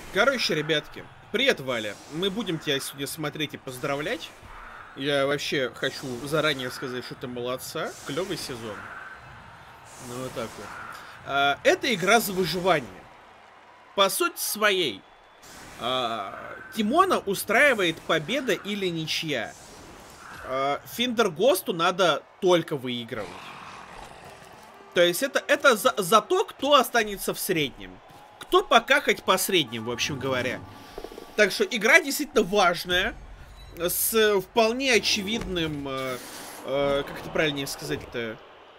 Короче, ребятки, привет, Валя. Мы будем тебя сегодня смотреть и поздравлять. Я вообще хочу заранее сказать, что ты молодца. Клевый сезон. Ну вот так вот. Это игра за выживание. По сути своей. Тимона устраивает победа или ничья. Финдергосту надо только выигрывать. То есть это за то, кто останется в среднем. Кто покакать по средним, в общем говоря. Так что игра действительно важная. С вполне очевидным... как это правильнее сказать-то?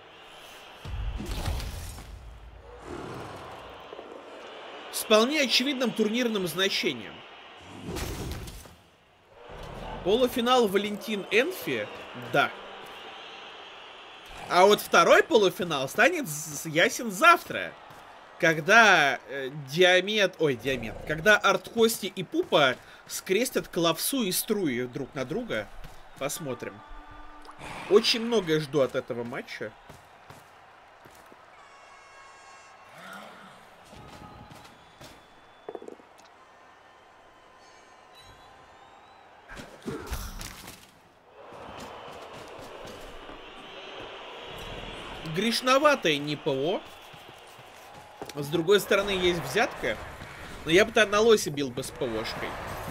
С вполне очевидным турнирным значением. Полуфинал Валентин Энфи? Да. А вот второй полуфинал станет ясен завтра. Когда когда Арткости и Пупа скрестят Клавсу и Струи друг на друга. Посмотрим. Очень многое жду от этого матча. Грешноватое не ПО. С другой стороны, есть взятка. Но я бы тогда на лосе бил бы с ПОшкой.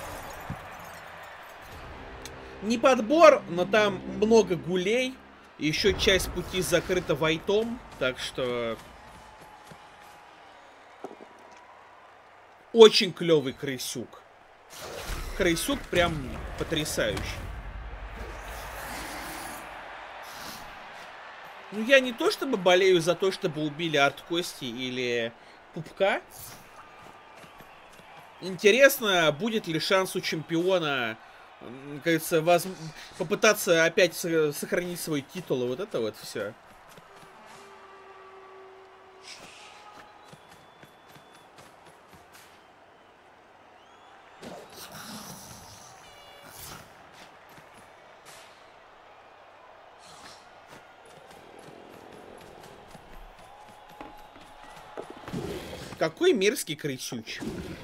Не подбор, но там много гулей. Еще часть пути закрыта вайтом. Так что... Очень клевый крысюк. Крысюк прям потрясающий. Ну, я не то чтобы болею за то, чтобы убили Арткости или Пупка. Интересно, будет ли шанс у чемпиона, кажется, попытаться опять сохранить свой титул и вот это вот все. Какой мерзкий крысюч.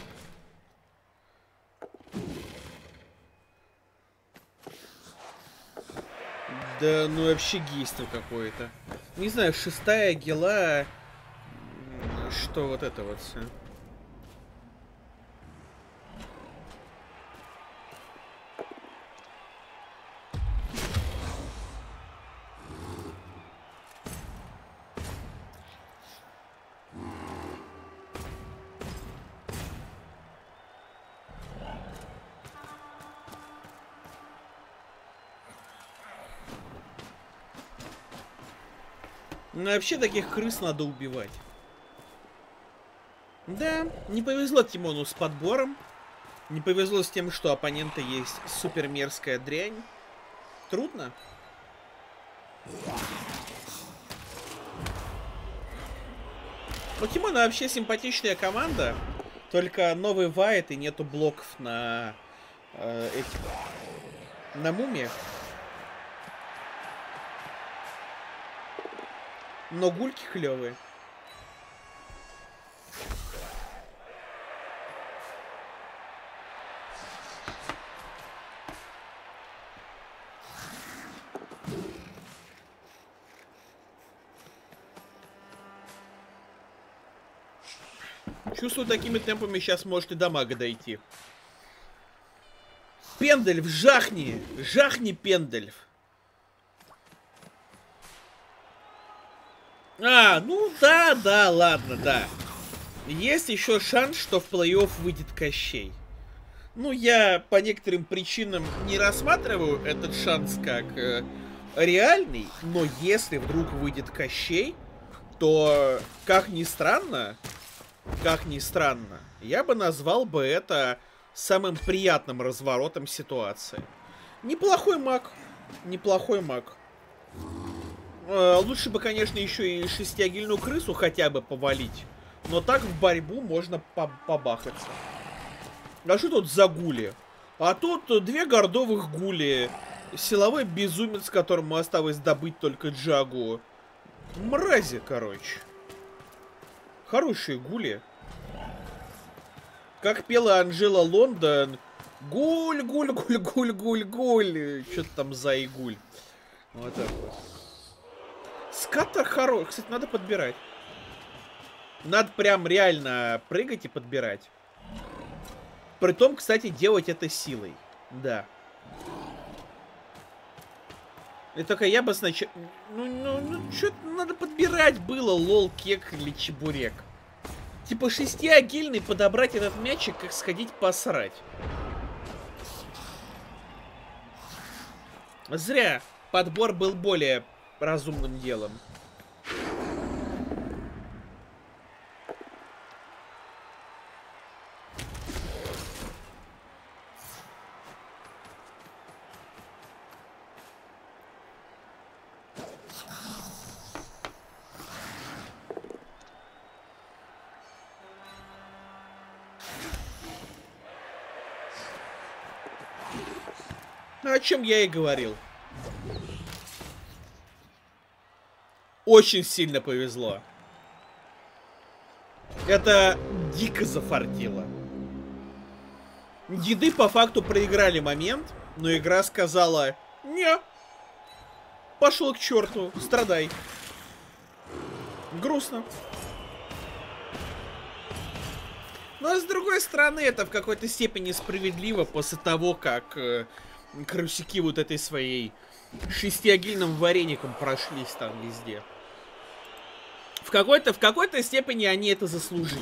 Да, ну вообще гейство какое-то. Не знаю, шестая гела... Что вот это вот все. Ну, вообще таких крыс надо убивать. Да, не повезло Тимону с подбором. Не повезло с тем, что оппонента есть супер мерзкая дрянь. Трудно. У Тимона вообще симпатичная команда. Только новый вайт и нету блоков на этих... На мумиях. Но гульки клевые. Чувствую, такими темпами сейчас может и до мага дойти. Пендельф, жахни! Жахни, Пендельф! Ну да, ладно, да. Есть еще шанс, что в плей-офф выйдет Кощей. Ну, я по некоторым причинам не рассматриваю этот шанс как реальный, но если вдруг выйдет Кощей, то, как ни странно, я бы назвал бы это самым приятным разворотом ситуации. Неплохой маг. Неплохой маг. Лучше бы, конечно, еще и шестиагильную крысу хотя бы повалить. Но так в борьбу можно побахаться. А что тут за гули? А тут две гордовых гули. Силовой безумец, которому осталось добыть только Джагу. Мрази, короче. Хорошие гули. Как пела Анжела Лондон. Гуль, гуль, гуль, гуль, гуль, гуль. Что-то там за игуль. Вот так вот. Скаттер хороший. Кстати, надо подбирать. Надо прям реально прыгать и подбирать. Притом, кстати, делать это силой. Да. И только я бы сначала... Ну что-то надо подбирать было, лол, кек или чебурек. Типа шестиагильный подобрать этот мячик, как сходить посрать. Зря. Подбор был более разумным делом. О чем я и говорил. Очень сильно повезло. Это дико зафартило. Деды по факту проиграли момент, но игра сказала: не, пошел к черту, страдай. Грустно. Но с другой стороны, это в какой-то степени справедливо после того, как крысяки вот этой своей шестиагильным вареником прошлись там везде. В какой-то степени они это заслужили.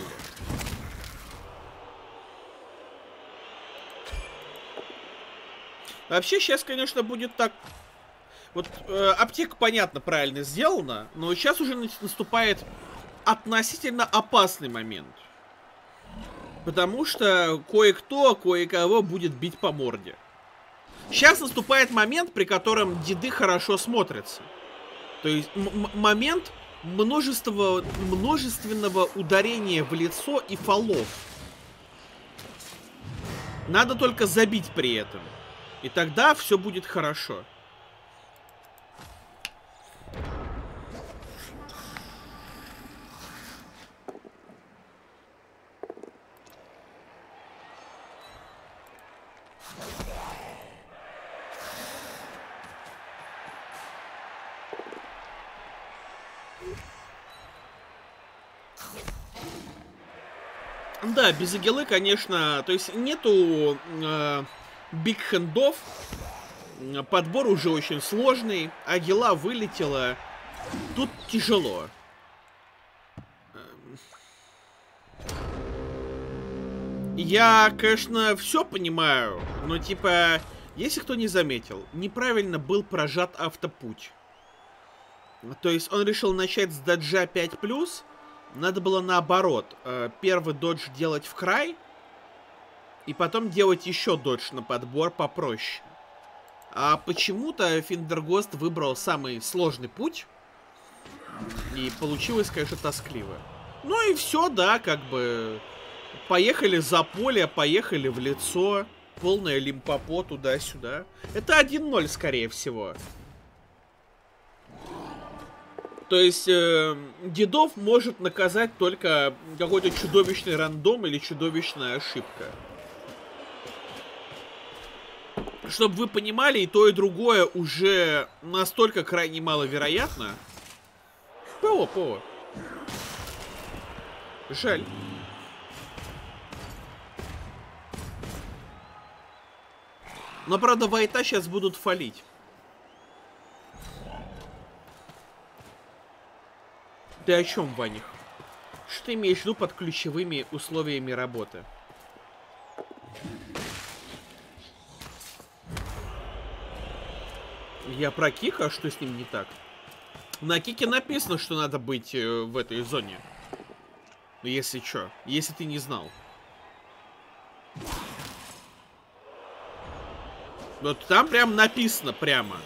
Вообще сейчас, конечно, будет так. Вот аптека, понятно, правильно сделана, но сейчас уже наступает относительно опасный момент. Потому что кое-кто, кое-кого будет бить по морде. Сейчас наступает момент, при котором деды хорошо смотрятся. То есть момент множественного ударения в лицо и фолов. Надо только забить при этом. И тогда все будет хорошо. Да, без агилы, конечно, то есть нету биг-хендов, подбор уже очень сложный, агила вылетела, тут тяжело. Я, конечно, все понимаю, но типа, если кто не заметил, неправильно был прожат автопуть. То есть он решил начать с доджа 5+, надо было наоборот. Первый додж делать в край, и потом делать еще додж на подбор попроще. А почему-то Финдергост выбрал самый сложный путь, и получилось, конечно, тоскливо. Ну и все, да, как бы... Поехали за поле, поехали в лицо, полное лимпопо туда-сюда. Это 1-0, скорее всего. То есть, дедов может наказать только какой-то чудовищный рандом или чудовищная ошибка. Чтобы вы понимали, и то, и другое уже настолько крайне маловероятно. ПО. Жаль. Но, правда, Вайта сейчас будут фалить. Ты о чем, Ваних? Что ты имеешь в виду под ключевыми условиями работы? Я про Кика, а что с ним не так? На Кике написано, что надо быть в этой зоне. Если что, если ты не знал. Вот там прям написано прямо.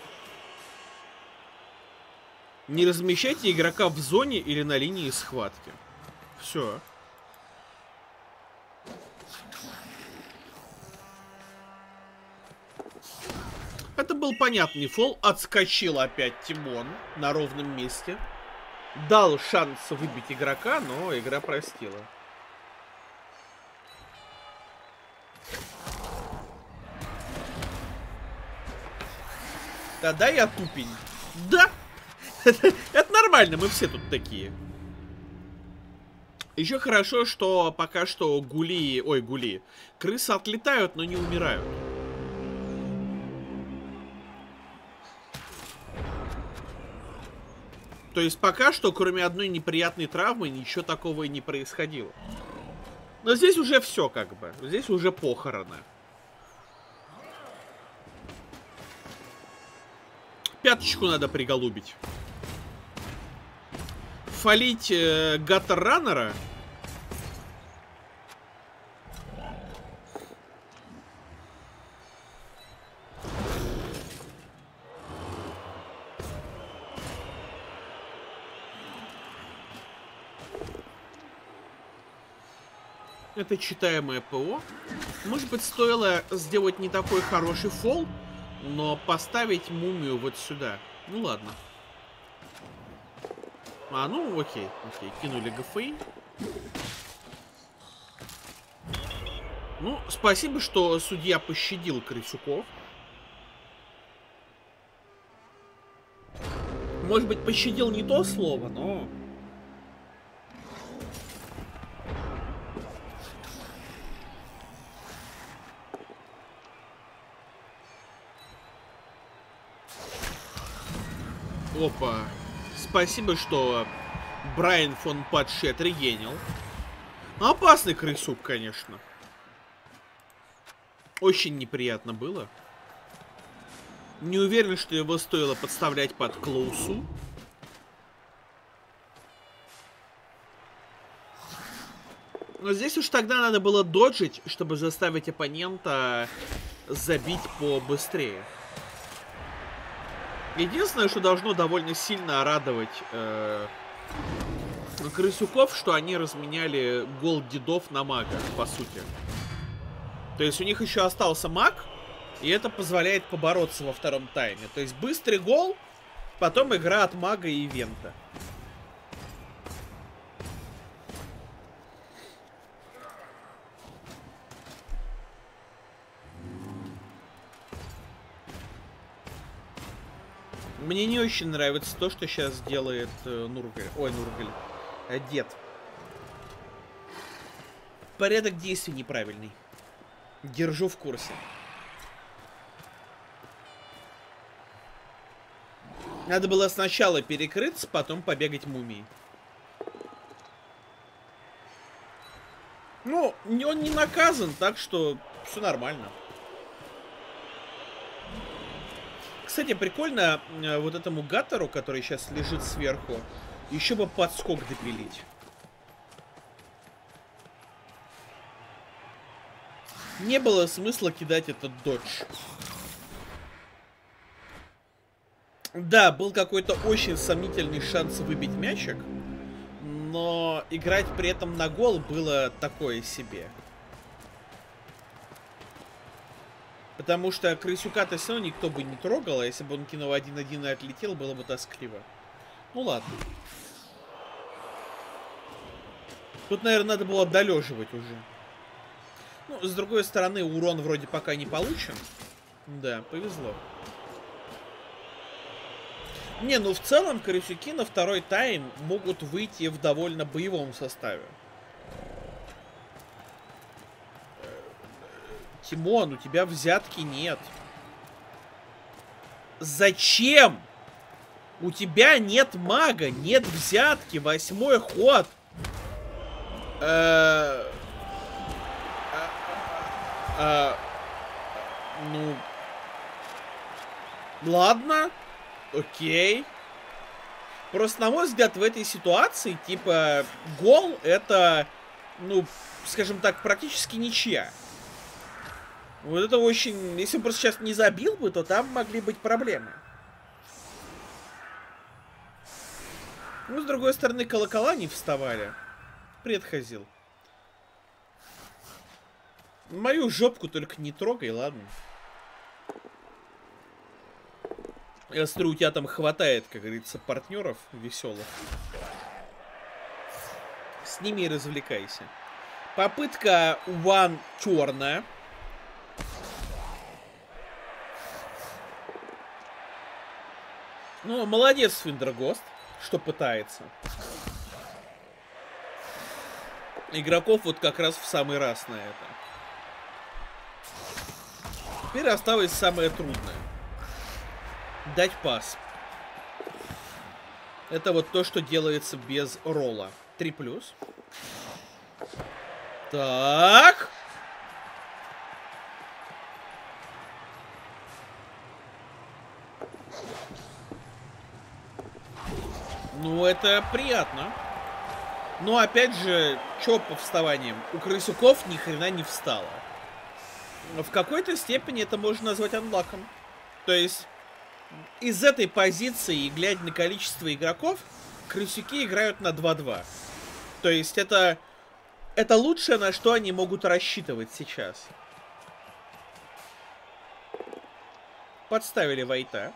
Не размещайте игрока в зоне или на линии схватки. Все. Это был понятный фол. Отскочил опять Тимон на ровном месте. Дал шанс выбить игрока, но игра простила. Тогда я тупень. Да! Это нормально, мы все тут такие. Еще хорошо, что пока что гули, крысы отлетают, но не умирают. То есть пока что, кроме одной неприятной травмы, ничего такого и не происходило. Но здесь уже все как бы. Здесь уже похороны. Пяточку надо приголубить. Фалить Гаттер-раннера. Это читаемое ПО. Может быть, стоило сделать не такой хороший фол, но поставить мумию вот сюда. Ну ладно. Ну окей. Кинули ГФИ. Ну, спасибо, что судья пощадил крысюков. Может быть, пощадил не то слово, но... Опа. Спасибо, что Брайан фон Падши отрегенил. Опасный крысюк, конечно. Очень неприятно было. Не уверен, что его стоило подставлять под Клоусу. Но здесь уж тогда надо было доджить, чтобы заставить оппонента забить побыстрее. Единственное, что должно довольно сильно радовать крысюков, что они разменяли голд дедов на мага, по сути. То есть у них еще остался маг, и это позволяет побороться во втором тайме. То есть быстрый гол, потом игра от мага и ивента. Мне не очень нравится то, что сейчас делает Нургаль. Ой, Нургаль. Дед. Порядок действий неправильный. Держу в курсе. Надо было сначала перекрыться, потом побегать мумии. Ну, он не наказан, так что все нормально. Кстати, прикольно вот этому Гаттеру, который сейчас лежит сверху, еще бы подскок допилить. Не было смысла кидать этот додж. Да, был какой-то очень сомнительный шанс выбить мячик, но играть при этом на гол было такое себе. Потому что крысюка-то все равно никто бы не трогал, а если бы он кинул 1-1 и отлетел, было бы тоскливо. Ну ладно. Тут, наверное, надо было долеживать уже. Ну, с другой стороны, урон вроде пока не получен. Да, повезло. Не, ну в целом крысюки на второй тайм могут выйти в довольно боевом составе. Тимон, у тебя взятки нет. Зачем? У тебя нет мага, нет взятки. 8-й ход. Ну... Ладно. Окей. Просто, на мой взгляд, в этой ситуации, типа, гол это, ну, скажем так, практически ничья. Вот это очень... Если он просто сейчас не забил бы, то там могли быть проблемы. Ну, с другой стороны, колокола не вставали. Привет, Хазил. Мою жопку только не трогай, ладно? Я смотрю, у тебя там хватает, как говорится, партнеров веселых. С ними и развлекайся. Попытка One черная. Ну, молодец Финдергост, что пытается. Игроков вот как раз в самый раз на это. Теперь осталось самое трудное. Дать пас. Это вот то, что делается без ролла. 3+. Так. Ну, это приятно. Но опять же, чё по вставаниям? У крысюков ни хрена не встало. В какой-то степени это можно назвать анлаком. То есть, из этой позиции, глядя на количество игроков, крысюки играют на 2-2. То есть, это лучшее, на что они могут рассчитывать сейчас. Подставили Вайта.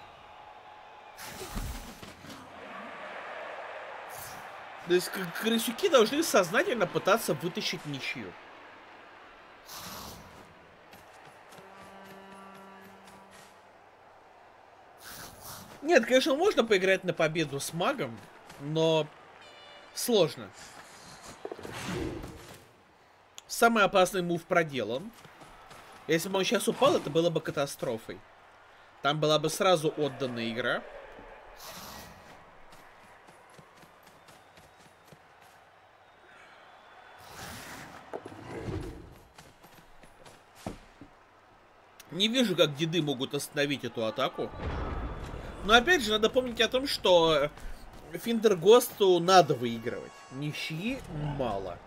То есть крысюки должны сознательно пытаться вытащить ничью. Нет, конечно, можно поиграть на победу с магом, но сложно. Самый опасный мув проделан. Если бы он сейчас упал, это было бы катастрофой. Там была бы сразу отдана игра. Не вижу, как деды могут остановить эту атаку. Но опять же, надо помнить о том, что Финдергосту надо выигрывать. Ничьи мало.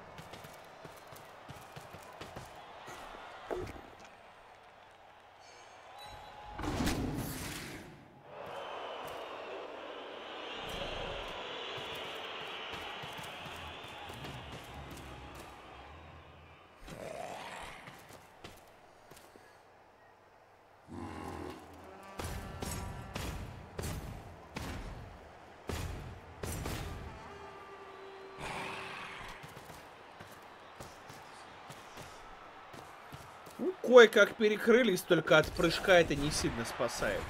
Ну, кое-как перекрылись, только от прыжка это не сильно спасает.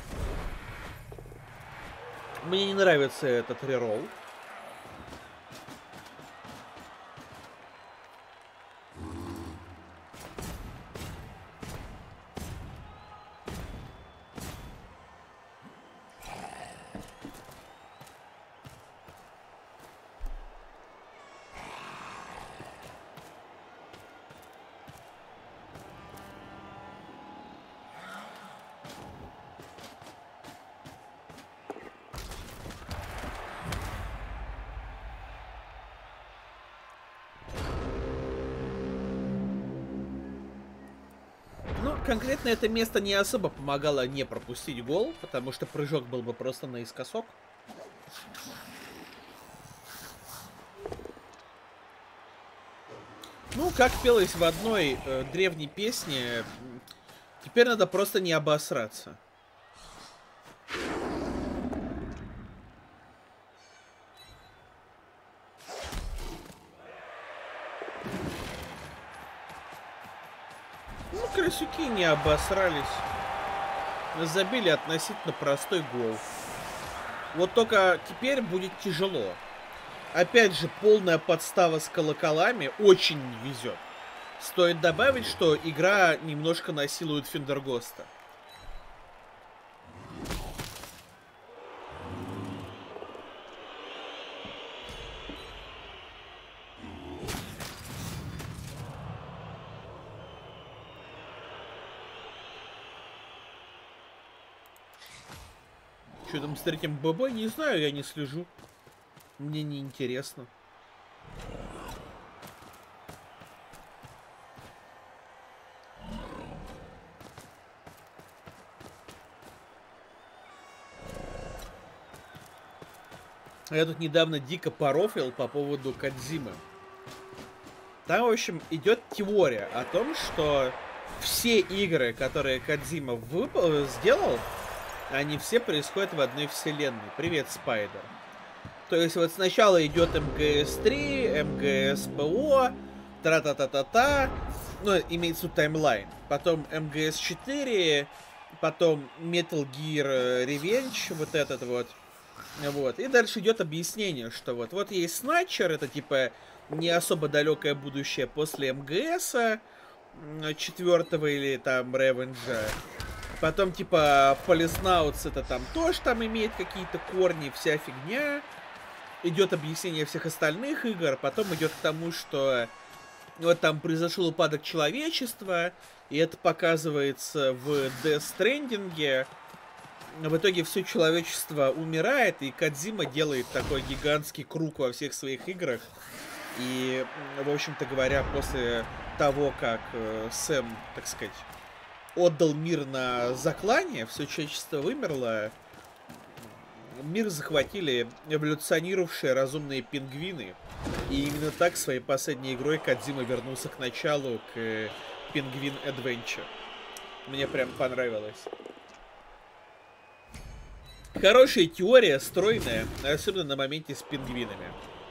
Мне не нравится этот реролл. Конкретно это место не особо помогало не пропустить гол, потому что прыжок был бы просто наискосок. Ну, как пелось в одной древней песне, теперь надо просто не обосраться. Крысюки не обосрались. Забили относительно простой гол. Вот только теперь будет тяжело. Опять же, полная подстава с колоколами очень не везет. Стоит добавить, что игра немножко насилует Финдергоста. Что там с третьим ББ? Не знаю, я не слежу. Мне не интересно. Я тут недавно дико порофлил по поводу Кодзимы. Там, в общем, идет теория о том, что все игры, которые Кодзима сделал, они все происходят в одной вселенной. Привет, Спайдер. То есть вот сначала идет МГС-3, МГС-ПО, тра-та-та-та-та, ну, имеется в виду таймлайн. Потом МГС-4, потом Metal Gear Revenge, вот этот вот. Вот. И дальше идет объяснение, что вот есть Snatcher, это типа не особо далекое будущее после МГСа, 4-го или там Ревенджа. Потом типа Полиснауts это там тоже там имеет какие-то корни, вся фигня. Идет объяснение всех остальных игр, потом идет к тому, что вот там произошел упадок человечества, и это показывается в Death Stranding. В итоге все человечество умирает, и Кодзима делает такой гигантский круг во всех своих играх. И, в общем-то говоря, после того, как Сэм, так сказать, отдал мир на заклание, все человечество вымерло, мир захватили эволюционировавшие разумные пингвины. И именно так своей последней игрой Кодзима вернулся к началу, к Пингвин Adventure. Мне прям понравилось. Хорошая теория, стройная, особенно на моменте с пингвинами.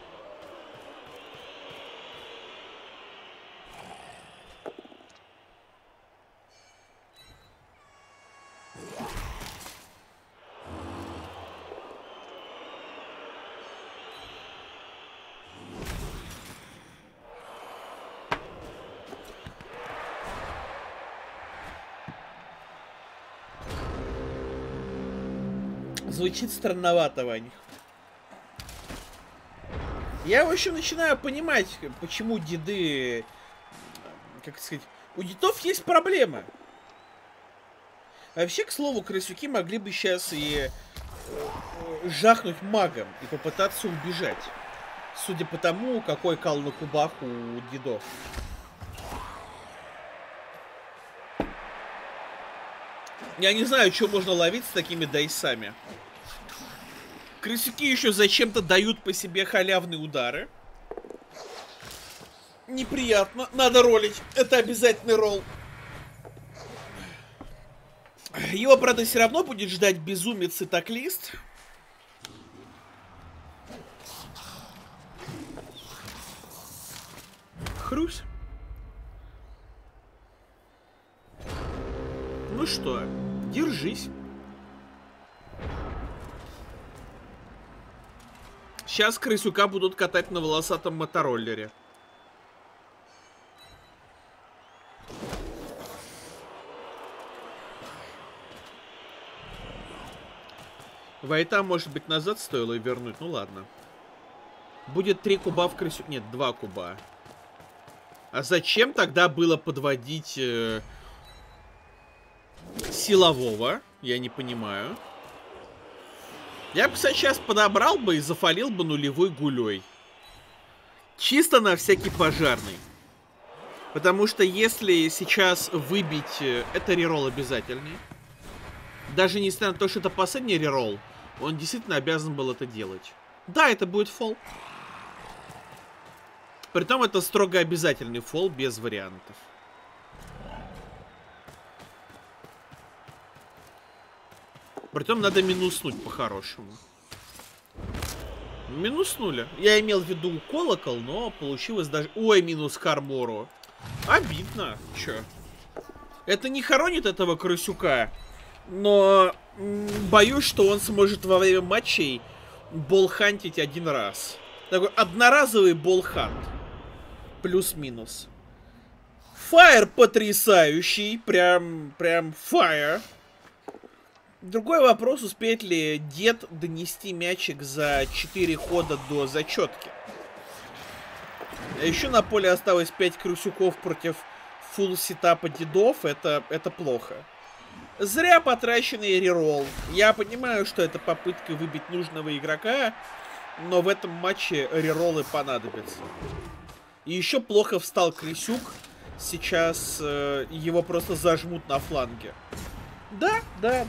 Звучит странновато, Вань. Я, в общем, начинаю понимать, почему деды... Как сказать... У дедов есть проблема. Вообще, к слову, крысюки могли бы сейчас и жахнуть магом и попытаться убежать. Судя по тому, какой кал на кубах у дедов. Я не знаю, что можно ловить с такими дайсами. Крысюки еще зачем-то дают по себе халявные удары. Неприятно. Надо ролить. Это обязательный ролл. Его, правда, все равно будет ждать безумец и таклист. Хрусь. Ну что, держись. Сейчас крысюка будут катать на волосатом мотороллере. Вайта, может быть, назад стоило и вернуть. Ну ладно. Будет 3 куба в крысюк. Нет, 2 куба. А зачем тогда было подводить силового? Я не понимаю. Я бы, кстати, сейчас подобрал бы и зафалил бы нулевой гулей. Чисто на всякий пожарный. Потому что если сейчас выбить... Это реролл обязательный. Даже несмотря на то, что это последний реролл, он действительно обязан был это делать. Да, это будет фол. Притом это строго обязательный фол, без вариантов. Притом надо минуснуть по-хорошему. Минуснули. Я имел в виду колокол, но получилось даже... Ой, минус к армору. Обидно. Чё? Это не хоронит этого крысюка, но боюсь, что он сможет во время матчей болхантить один раз. Такой одноразовый болхант. Плюс-минус. Фаер потрясающий. Прям фаер. Другой вопрос, успеет ли дед донести мячик за 4 хода до зачетки. А еще на поле осталось 5 крысюков против фулл сетапа дедов. Это плохо. Зря потраченный реролл. Я понимаю, что это попытка выбить нужного игрока, но в этом матче рероллы понадобятся. И еще плохо встал крысюк. Сейчас его просто зажмут на фланге. Да.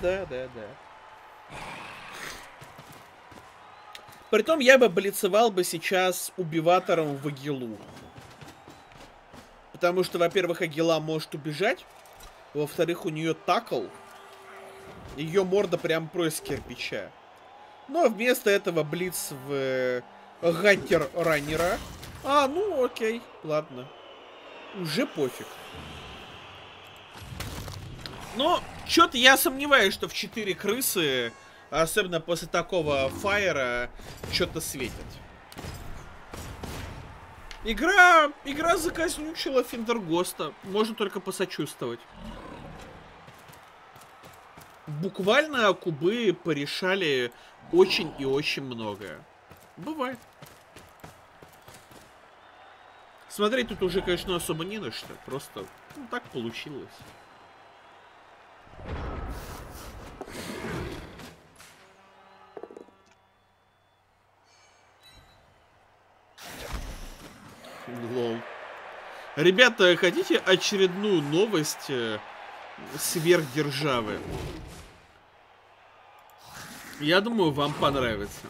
Притом я бы блицевал бы сейчас убиватором в Агилу. Потому что, во-первых, Агила может убежать. Во-вторых, у нее такл. Ее морда прям просит кирпича. Но вместо этого блиц в Гаттер раннера. А, ну окей, ладно. Уже пофиг. Но Чё-то я сомневаюсь, что в 4 крысы, особенно после такого фаера, что-то светит. Игра заказнючила Финдергоста. Можно только посочувствовать. Буквально кубы порешали очень и очень многое. Бывает. Смотреть тут уже, конечно, особо не на что. Просто так получилось. Лол. Ребята, хотите очередную новость сверхдержавы? Я думаю, вам понравится.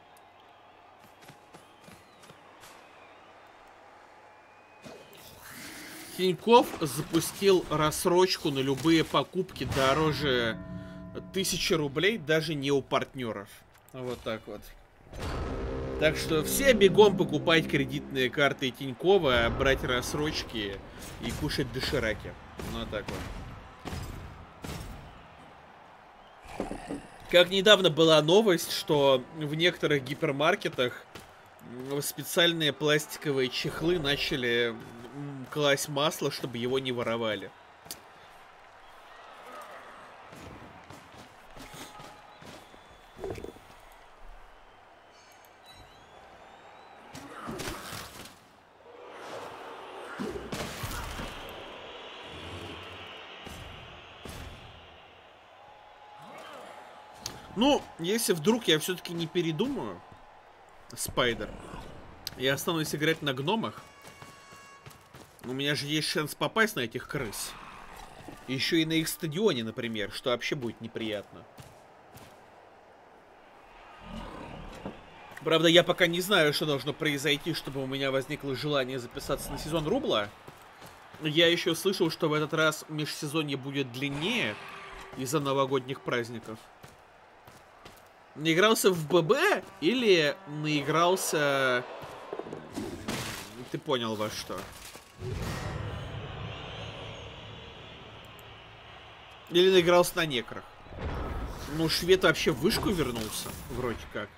Тинькофф запустил рассрочку на любые покупки дороже 1000 рублей, даже не у партнеров. Вот так вот. Так что все бегом покупать кредитные карты Тинькова, брать рассрочки и кушать дошираки. Ну так вот. Как недавно была новость, что в некоторых гипермаркетах специальные пластиковые чехлы начали класть масло, чтобы его не воровали. Ну, если вдруг я все-таки не передумаю, Спайдер, я останусь играть на гномах. У меня же есть шанс попасть на этих крыс. Еще и на их стадионе, например, что вообще будет неприятно. Правда, я пока не знаю, что должно произойти, чтобы у меня возникло желание записаться на сезон Рубла. Я еще слышал, что в этот раз межсезонье будет длиннее из-за новогодних праздников. Наигрался в ББ или наигрался... Ты понял во что. Или наигрался на некрах. Ну, швед вообще в вышку вернулся, вроде как.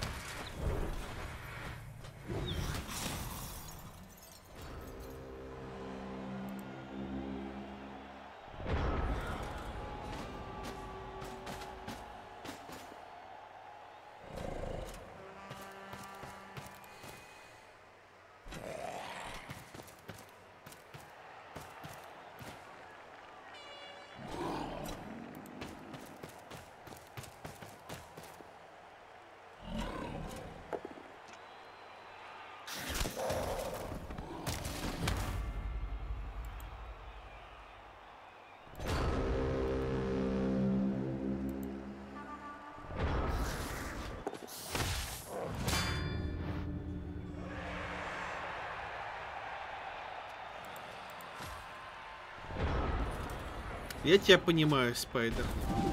Я тебя понимаю, Спайдер.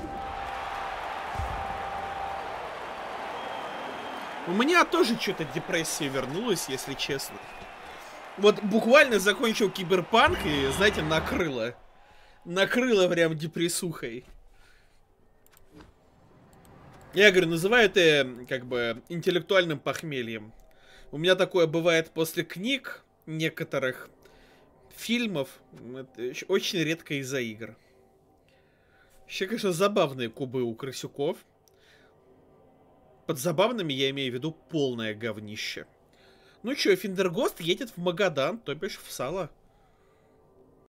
У меня тоже что-то депрессия вернулась, если честно. Вот буквально закончил Киберпанк и, знаете, накрыло. Накрыло прям депрессухой. Я говорю, называю это как бы интеллектуальным похмельем. У меня такое бывает после книг некоторых, фильмов. Это очень редко из-за игр. Вообще, конечно, забавные кубы у крысюков. Под забавными я имею в виду полное говнище. Ну чё, Финдергост едет в Магадан, то бишь в сало.